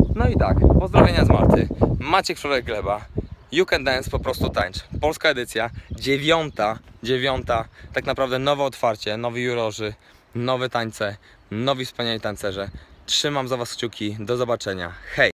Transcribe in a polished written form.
No i tak, pozdrowienia z Malty. Maciek Florek Gleba. You Can Dance, po prostu tańcz. Polska edycja, dziewiąta, tak naprawdę nowe otwarcie, nowi jurorzy, nowe tańce, nowi wspaniali tancerze. Trzymam za was kciuki, do zobaczenia, hej!